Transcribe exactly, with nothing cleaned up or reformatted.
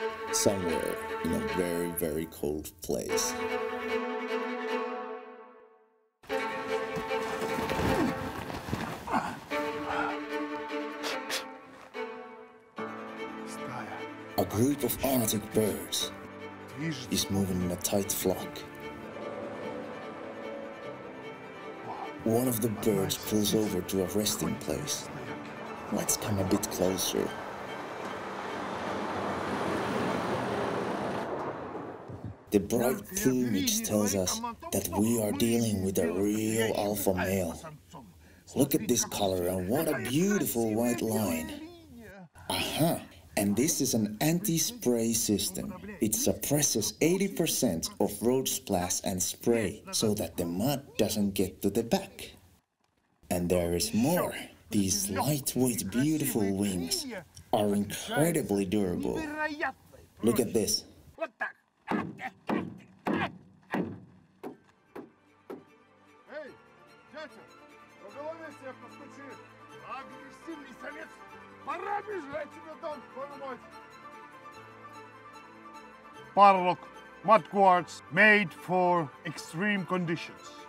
somewhere in a very, very cold place. A group of Arctic birds is moving in a tight flock. One of the birds pulls over to a resting place. Let's come a bit closer. The bright plumage tells us that we are dealing with a real alpha male. Look at this color and what a beautiful white line. Aha! And this is an anti-spray system. It suppresses eighty percent of road splash and spray so that the mud doesn't get to the back. And there is more. These lightweight, beautiful wings are incredibly durable. Look at this. Parlok Mudguards made for extreme conditions.